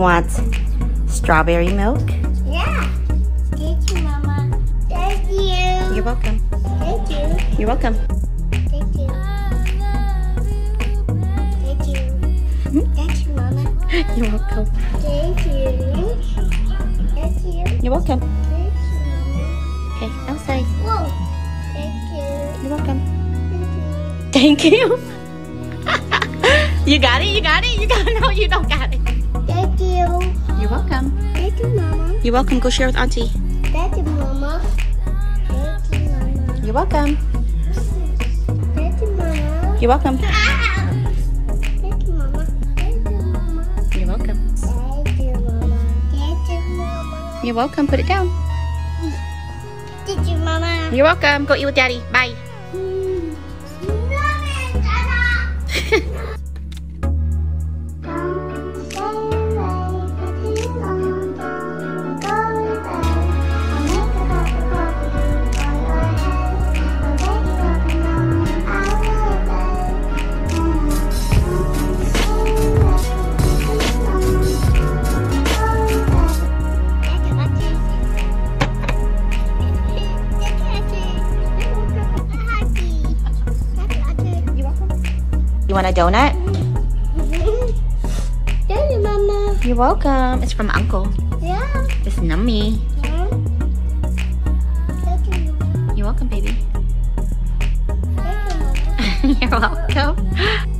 want strawberry milk? Yeah. Thank you, Mama. Thank you. You're welcome. Thank you. You're welcome. Thank you. Thank you. Thank you, Mama. You're welcome. Thank you. Thank you. You're welcome. Thank you, Mama. Okay, outside. Whoa. Thank you. You're welcome. Thank you. Thank you. You got it? You got it? You got it? No, you don't got it. Thank you. You're welcome. Thank you, Mama. You're welcome. Go share with Auntie. Thank you, Mama. Thank you, Mama. You're welcome. Thank you, Mama. You're welcome. Thank you, Mama. Thank you, Mama. You're welcome. Thank you, Mama. Thank you, Mama. You're welcome. Put it down. Thank you, Mama. You're welcome. Go eat with Daddy. Bye. You want a donut? Thank you, Mama. You're welcome. It's from Uncle. Yeah. It's nummy. Yeah. Thank you. You're welcome, baby. Thank you, Mama. You're welcome.